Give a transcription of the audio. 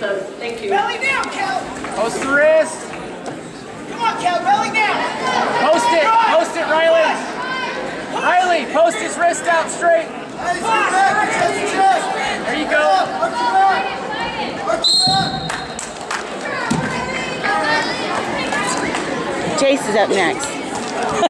those. Thank you. Belly down, Cal. Post the wrist. Come on, Cal. Belly down. Post it. Post it, Riley. Riley, post his wrist out straight. There you go. Chase is up next.